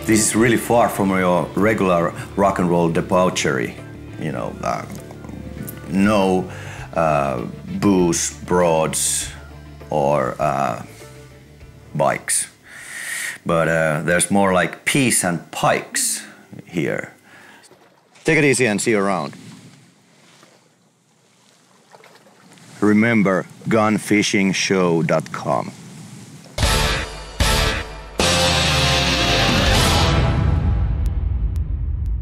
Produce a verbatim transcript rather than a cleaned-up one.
This is really far from your regular rock and roll debauchery. You know, uh, no uh, booze, broads, or uh, bikes. But uh, there's more like peas and pikes here. Take it easy and see you around. Remember, gun fishing show dot com.